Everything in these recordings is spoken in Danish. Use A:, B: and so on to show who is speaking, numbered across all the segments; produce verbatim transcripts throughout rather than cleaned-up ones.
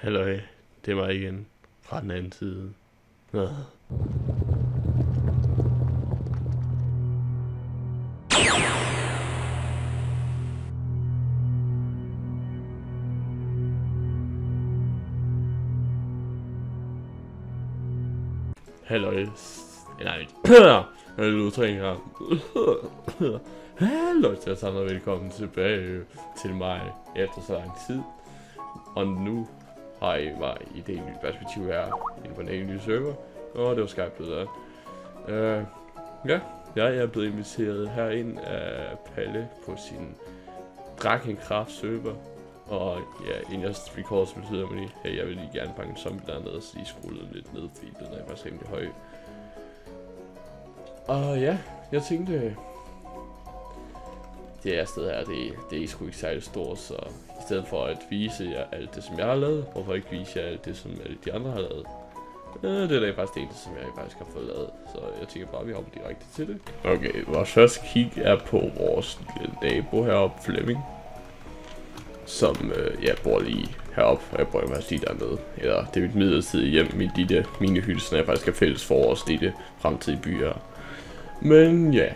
A: Halløj, det er mig igen, fra den anden side. Nå. Halløj, nej, jeg lød tre her. Halløj til at sammen og velkommen tilbage til mig efter så lang tid. Og nu har I mig i det nye perspektiv her, inde på en helt ny server, og det var Skype blevet der. Uh, ja, jeg er blevet inviteret herind af Palle på sin Drakenkraft server. Og ja, inden jeg recorder, så betyder det, hey, jeg vil lige gerne banke en zombie dernede, så lige skrue lidt ned, fordi den er faktisk rimelig høj. Og ja, jeg tænkte, det her sted her, det, det er sgu ikke særlig stort, så i stedet for at vise jer alt det, som jeg har lavet, hvorfor ikke vise jer alt det, som alle de andre har lavet? Øh, det er da faktisk det eneste, som jeg faktisk har fået lavet, så jeg tænker bare, at vi hopper direkte til det. Okay, vores første kig er på vores lille nabo heroppe, Flemming. Som øh, ja, bor lige heroppe, og jeg bor faktisk lige dernede. Eller det er mit midlertidige hjem, mit lille minehytte, så jeg faktisk er fælles for vores lille fremtidige byer. Men ja,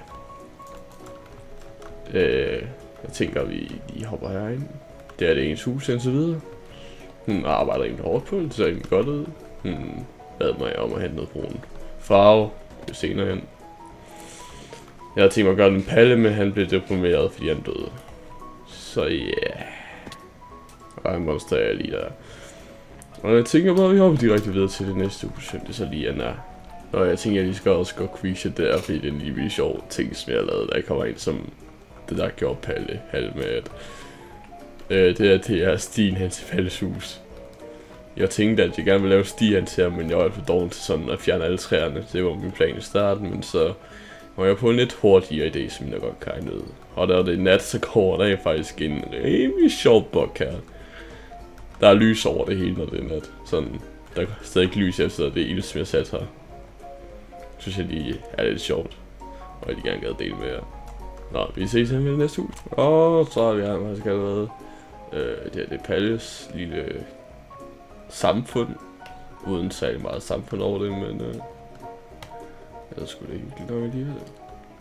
A: øh, jeg tænker, at vi lige hopper herind. Det er det ens hus indtil videre. Hun arbejder egentlig hårdt på det, det ser egentlig godt ud. Hun bad mig om at hente noget brun farve, det senere hen. Jeg havde tænkt mig at gøre den Palle, men han blev deprimeret, fordi han døde. Så ja, yeah. Og han monstrerer lige der. Og jeg tænker bare, at vi hopper direkte videre til det næste uge, det så lige er. Og jeg tænker, at jeg lige skal også gå quizze der, fordi det er en lige vildt sjov ting, som jeg har lavet, da jeg kommer ind, som det der gjorde Palle halv med, at øh, det er, det er stien hen til Palles hus. Jeg tænkte, at jeg gerne ville lave sti hen til ham, men jeg var alt for dårlig til sådan at fjerne alle træerne. Det var min plan i starten, men så var jeg på en lidt hurtigere idé, som jeg godt kan ud. Og da det er nat, så går der faktisk en rimelig sjov bug her. Der er lys over det hele, når det er nat. Sådan, der er stadig lys efter det ild, som jeg sat her. Synes jeg lige er lidt sjovt. Og jeg vil gerne gad dele med jer. Nå, vi ses her med det næste uge. Og så har vi her faktisk allerede. Øh, det her det er Palles lille samfund. Uden særlig meget samfund over det, men øh, jeg skulle det hyggeligt nok lige det.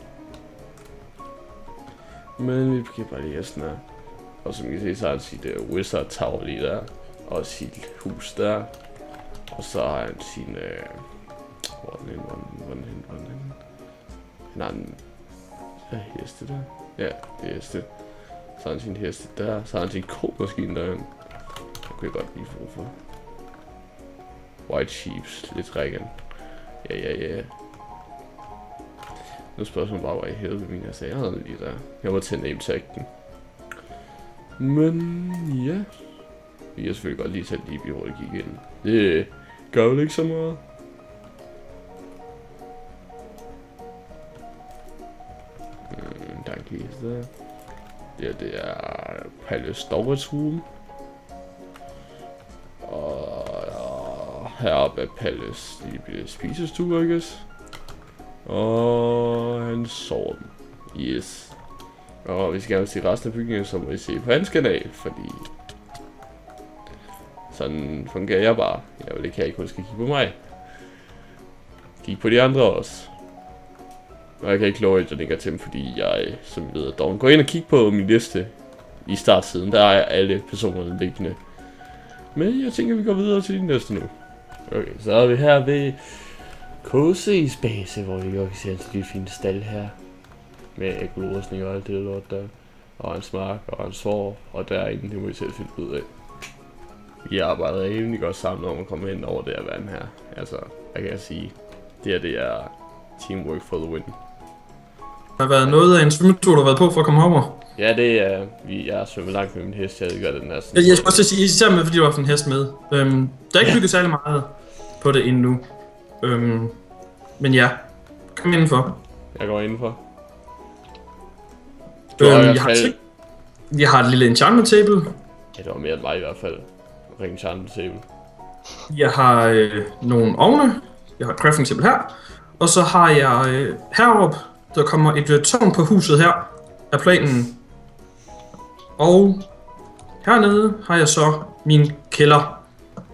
A: Men vi kan bare lige sådan her. Og som I kan se, så har han sit uh, Wizard Tower lige der. Og sit hus der. Og så har han sin øh, hvor er den henne, hvor er den, hvor er den henne, hvor er den henne? Han har en ja, heste der. Ja, det er heste. Så har han sin heste der. Så har han sin komaskine derinde. Det kunne jeg godt lige få for. White Sheeps, lidt rækken. Ja, ja, ja. Nu spørger man bare, hvor i helvede min jeg sagde, jeg havde lige der. Jeg var til at name-tag den. Men ja. Vi kan selvfølgelig godt lige tage lige blive hurtigt kigge ind. Det gør vel ikke så meget. Hmm, der er en kiste der. Det, det er Palle Storage Room. Og heroppe er Palles lille spisestue, I guess. Og han sover den. Yes. Og hvis I gerne vil se resten af bygningen, så må I se på hans kanal, fordi sådan fungerer jeg bare. Jeg vil ikke have, at I kun skal kigge på mig. Kig på de andre også. Og jeg kan ikke love, at jeg lægger til dem, fordi jeg, som I ved, er doven. Gå ind og kig på min liste i startsiden. Der er alle personerne liggende. Men jeg tænker, at vi går videre til de næste nu. Okay, så er vi her ved K C's base, hvor vi godt kan se altid de fine stald her. Med økolosning og alt det lort der. Og hans mark og hans sår. Og der er ingen, det må I selv finde ud af. Vi arbejder egentlig godt sammen om at komme ind over det her vand her. Altså, hvad kan jeg sige? Det her, det er teamwork for the win.
B: Der har været noget af en svømmetur, du har været på for at komme over.
A: Ja, det er, vi er svømmet langt med min hest, jeg gør det den her sådan.
B: Jeg, jeg skal også sige, især med, fordi du har haft en hest med. Øhm, der er ikke bygget særlig meget på det endnu. Øhm, men ja, kom indenfor.
A: Jeg går indenfor.
B: Øhm, jeg, har fald... jeg har et lille enchantment table.
A: Ja, det var mere end mig i hvert fald. Ring enchantment table. Jeg
B: har øh, nogle ovne. Jeg har et crafting table her. Og så har jeg øh, heroppe, der kommer et øh, tårn på huset her, af planen. Og hernede har jeg så min kælder.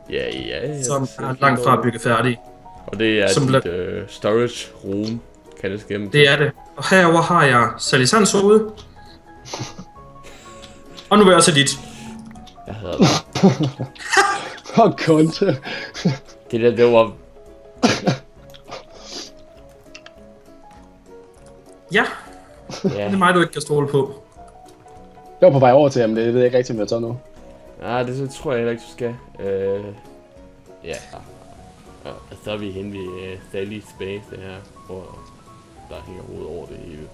A: Ja, ja, ja.
B: som
A: det ser
B: er
A: fint
B: langt fra
A: ud.
B: bygget færdig.
A: Og det er
B: Som
A: dit
B: bla-
A: øh, storage room, kan det skemme.
B: Det er det. Og herover har jeg Sally Sands hoved. Og nu vil jeg også have dit.
A: Jeg hader det.
C: For kunde.
A: Det der, det var...
B: Ja,
A: Ja.
B: det er mig, du ikke kan stole på.
C: Jeg var på vej over til ham, det ved jeg ikke rigtig, om jeg tager nu.
A: Nej, det så tror jeg heller ikke, du skal. Øh... Ja. Og så er vi henne ved uh, Sally Space, det her, hvor der hænger hovedet over det hele.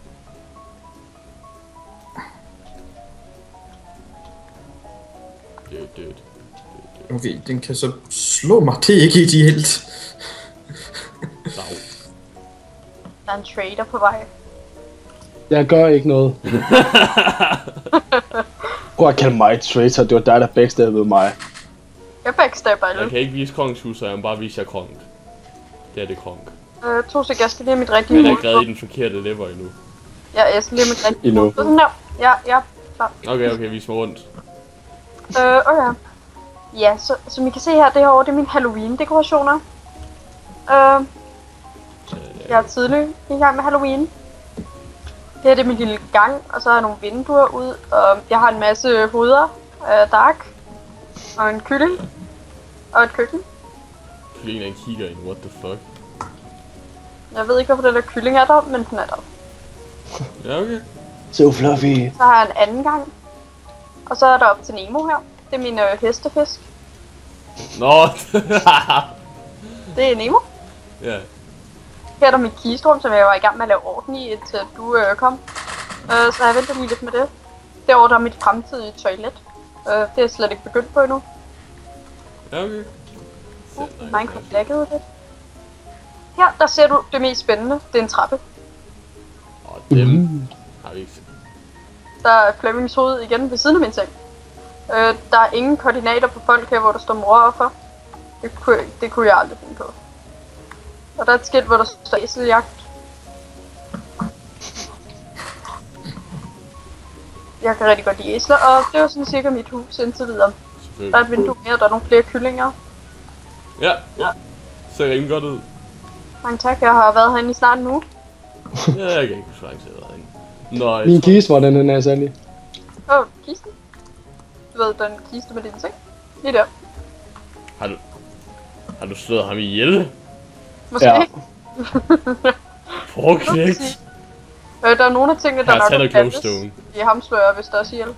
A: Død, død.
B: Okay, den kan så slå mig. Det er ikke ideelt.
A: Dav.
D: Der er en trader på vej.
C: Jeg gør ikke noget. Prøv at kalde mig traitor, det var dig, der backstabbede mig.
D: Jeg backstabber
A: Jeg
D: alle.
A: kan ikke vise kongens hus, så jeg må bare vise jer kronk. Det er det kronk.
D: Øh, to sekunder, jeg skal lige have mit rigtige
A: Men jeg er ikke
D: hoved
A: reddet
D: på.
A: i den forkerte lever endnu.
D: Ja, jeg skal lige have mit rigtige
C: Endnu.
D: hoved på. Sådan der. Ja, ja, klar.
A: Okay, okay, vis mig rundt.
D: Øh, okay. Ja, så, som I kan se her, det herovre, det er mine Halloween-dekorationer. Øh, jeg er tidlig i gang med Halloween. Det her det er min lille gang, og så har jeg nogle vinduer ud, og jeg har en masse hoveder af dark, og en kylling, og et køkken.
A: Kyllingen han kigger ind, what the fuck.
D: Jeg ved ikke, hvorfor den der kylling er der, men den er der.
A: Ja, okay.
C: So fluffy.
D: Så har jeg en anden gang, og så er der op til Nemo her. Det er min øh, hestefisk.
A: Nå!
D: Det er Nemo.
A: Ja.
D: Her er der mit kigerum, som jeg var i gang med at lave orden i, indtil du øh, kom. Øh, så jeg venter lige lidt med det. Derovre der er mit fremtidige toilet. Øh, det er jeg slet ikke begyndt på endnu.
A: Ja, okay.
D: Uh, Minecraft laggede lidt. Her, der ser du det mest spændende. Det er en trappe.
A: Og dem har vi ikke set.
D: Der er Flemmings hoved igen ved siden af min seng. Øh, der er ingen koordinater på folk her, hvor der står mor og for. Det kunne, det kunne jeg aldrig finde på. Og der er et skilt, hvor der står æseljagt. Jeg kan rigtig godt lide æsler, og det var sådan cirka mit hus indtil videre. Der er et vindue mere, og der er nogle flere kyllinger.
A: Ja, ja. Ser rimelig godt ud.
D: Mange tak, jeg har været herinde i snart en uge.
A: Ja, jeg kan ikke huske, hvor lang tid jeg har været inde. Nå, jeg
C: Min
A: tror-
C: kiste, hvordan den er, Sally?
D: Åh, oh, kisten. Du ved, den kiste med din seng. Lige der.
A: Har du... Har du slået ham ihjel?
D: Måske
C: Ja.
D: ikke.
A: Forknægt!
D: Øh, der er nogle af tingene, der
A: Her,
D: nok
A: tag
D: er
A: noget
D: fælles.
A: glowstone.
D: I ham slår jeg vist også ihjel.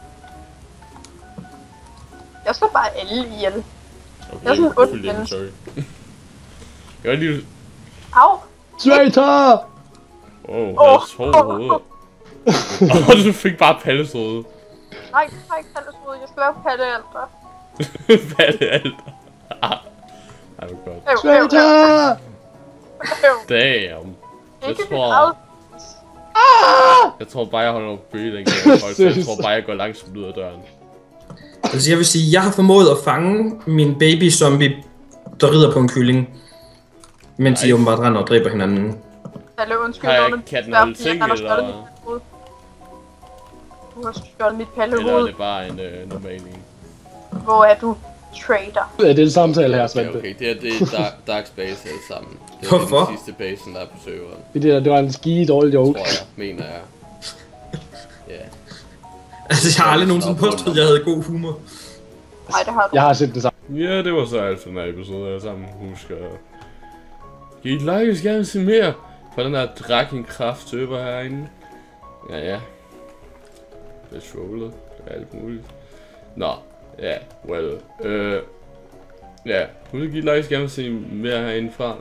D: Jeg slår bare alle ihjel.
A: Okay,
D: Jeg er sådan en ond
A: fuldt
D: menneske.
A: inventory. Jeg var lige...
D: Au!
C: Traitor!
A: Åh, oh, jeg tror hovedet. Åh, du fik bare Palles hoved.
D: Nej, jeg har ikke Palles hoved. Jeg skal lave Palle alt der.
A: Palle alt. Ej, hvor godt.
D: Øv, øv, øv,
C: Traitor!
D: øv.
A: Damn. Jeg
D: Ikke
A: tror-
D: mit eget.
A: Jeg tror bare, jeg holder nogle bøge, den kan folk. Jeg tror bare, jeg går langsomt ud af døren.
B: Altså, jeg vil sige, jeg har formået at fange min baby zombie, der rider på en kylling. Mens de
A: Nice.
B: åbenbart render og dræber hinanden.
D: Palle, undskyld.
A: Har jeg
D: Lone.
A: kan den
D: Det er,
A: holde
D: fordi
A: ting,
D: han har stjålet
A: eller-
D: mit hoved. Du har stjålet mit
A: Eller er
D: Palle-hoved.
A: det bare en øh, normal en?
D: Hvor er du? Trader.
C: Det er den samtale her,
A: Okay,
C: Svante.
A: okay, det er, det er Dark, Dark Space alle sammen. Det er
B: Hvorfor?
A: den sidste basen, der er på serveren.
C: Det, der, det var en skide dårlig joke.
A: Tror jeg, mener jeg. Ja.
B: Altså, jeg har aldrig nogensinde påstået, at jeg havde god humor.
D: Nej, det har du.
C: Jeg har set det samme.
A: Ja, det var så alt for den her episode alle sammen. Husk at give et like, hvis I gerne se mere for den her Drakenkraft server herinde. Ja, ja. Det er trollet. Det er alt muligt. Nå, ja, well. Øh, ja, husk at give et like, hvis I gerne vil se mere herinde fra.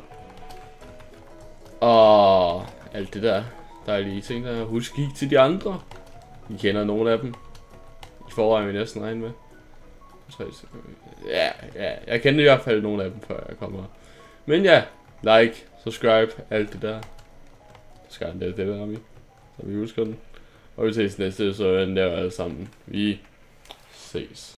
A: Og alt det der dejlige ting der. Husk at kigge til de andre. I kender nogle af dem. I forvejen vil jeg næsten regne med. Ja, ja, jeg kender i hvert fald nogle af dem, før jeg kommer. Men ja, like, subscribe, alt det der. Så skal det det der, vi. Så vi husker den. Og vi ses næste, så er den der alle sammen. Vi ses.